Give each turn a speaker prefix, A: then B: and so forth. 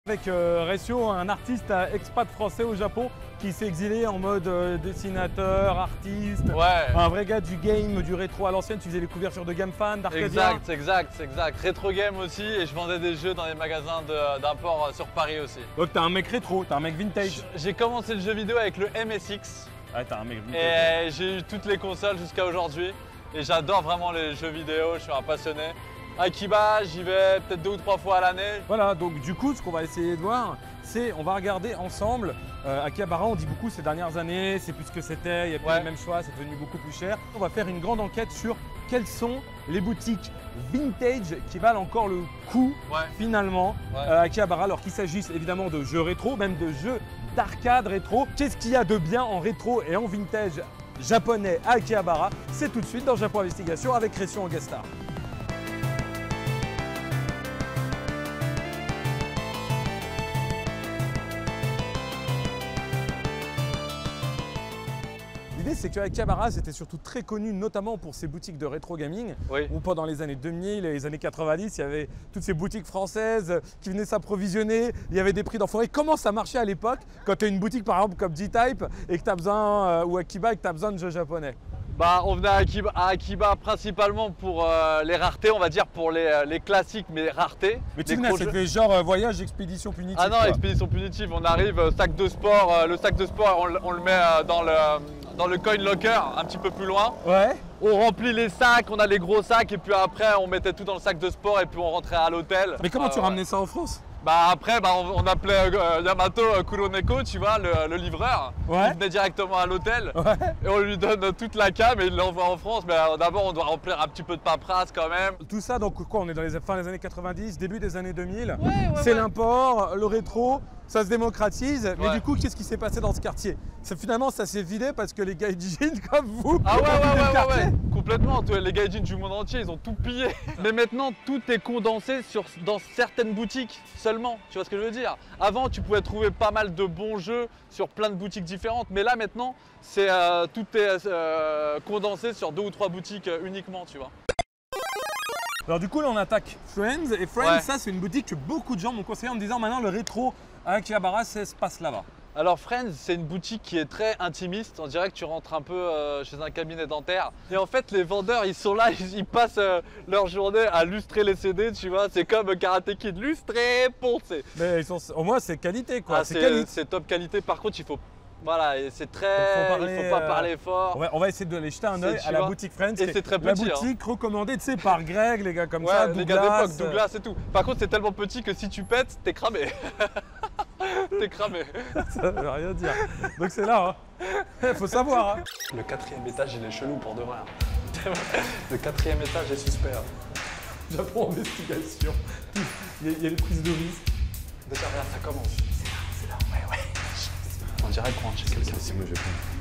A: Avec Récio, un artiste expat français au Japon qui s'est exilé en mode dessinateur, artiste, un vrai gars du game, du rétro à l'ancienne. Tu faisais les couvertures de Game Fan, d'Arcadia.
B: Exact. Rétro game aussi, et je vendais des jeux dans les magasins d'import sur Paris aussi.
A: Donc t'es un mec rétro, t'es un mec vintage.
B: J'ai commencé le jeu vidéo avec le MSX.
A: Ouais, t'es un mec vintage.
B: Et j'ai eu toutes les consoles jusqu'à aujourd'hui. Et j'adore vraiment les jeux vidéo, je suis un passionné. Akiba, j'y vais peut-être 2 ou 3 fois à l'année.
A: Voilà, donc du coup, ce qu'on va essayer de voir, c'est on va regarder ensemble. Akihabara, on dit beaucoup ces dernières années, c'est plus ce que c'était, il n'y a plus les mêmes choix, c'est devenu beaucoup plus cher. On va faire une grande enquête sur quelles sont les boutiques vintage qui valent encore le coup finalement Akihabara, alors qu'il s'agisse évidemment de jeux rétro, même de jeux d'arcade rétro. Qu'est-ce qu'il y a de bien en rétro et en vintage japonais à Akihabara? C'est tout de suite dans Japon Investigation avec Récio en guest star. L'idée, c'est qu'Akihabara, c'était surtout très connu, notamment pour ses boutiques de rétro gaming, où pendant les années 2000 et les années 90, il y avait toutes ces boutiques françaises qui venaient s'approvisionner, il y avait des prix d'enfoirés. Comment ça marchait à l'époque quand tu as une boutique par exemple comme G-Type et que tu as besoin, ou Akiba, et que tu as besoin de jeux japonais?
B: Bah, on venait à Akiba principalement pour les raretés, on va dire pour les classiques, mais raretés.
A: Mais tu venais, c'était genre voyage, expédition punitive.
B: Ah non, quoi. Expédition punitive, on arrive, sac de sport, le sac de sport, on le met dans le coin locker, un petit peu plus loin. On remplit les sacs, on a les gros sacs, et puis après on mettait tout dans le sac de sport et puis on rentrait à l'hôtel.
A: Mais comment tu ramenais ça en France?
B: Bah après, on appelait Yamato Kuroneko, tu vois, le livreur. Il venait directement à l'hôtel et on lui donne toute la cam et il l'envoie en France. Mais d'abord, on doit remplir un petit peu de paperasse quand même.
A: Tout ça, donc quoi, on est dans les fins des années 90, début des années 2000. C'est l'import, le rétro, ça se démocratise. Mais du coup, qu'est-ce qui s'est passé dans ce quartier? Finalement, ça s'est vidé parce que les gaijins comme vous.
B: Ah ouais, complètement. Les gaijins du monde entier, ils ont tout pillé. Mais maintenant, tout est condensé dans certaines boutiques seulement. Tu vois ce que je veux dire? Avant, tu pouvais trouver pas mal de bons jeux sur plein de boutiques différentes. Mais là, maintenant, tout est condensé sur 2 ou 3 boutiques uniquement, tu vois.
A: Alors du coup, là, on attaque Friends. Et Friends, ça, c'est une boutique que beaucoup de gens m'ont conseillé en me disant maintenant, le rétro à Akihabara, ça se passe là-bas.
B: Alors Friends, c'est une boutique qui est très intimiste. On dirait que tu rentres un peu chez un cabinet dentaire. Et en fait, les vendeurs, ils sont là, ils passent leur journée à lustrer les CD, tu vois. C'est comme Karate Kid, lustrer, poncer.
A: Mais au moins, c'est qualité, quoi.
B: C'est top qualité. Par contre, il faut... Voilà, c'est très... Il faut pas parler fort.
A: On va essayer de aller jeter un œil à la boutique Friends.
B: Et c'est très petit.
A: La boutique recommandée, tu sais, par Greg, les gars comme ça,
B: les gars d'époque, Douglas et tout. Par contre, c'est tellement petit que si tu pètes, t'es cramé. T'es cramé.
A: Ça veut rien dire. Donc c'est là, hein. Faut savoir. Hein.
B: Le 4e étage, il est chelou pour de vrai. Le 4e étage est suspect.
A: Japon Investigation. Il y a une prise de risque.
B: Déjà, regarde, ça commence.
C: C'est là, ouais.
B: On dirait qu'on rentre chez quelqu'un.
C: C'est moi, je prends.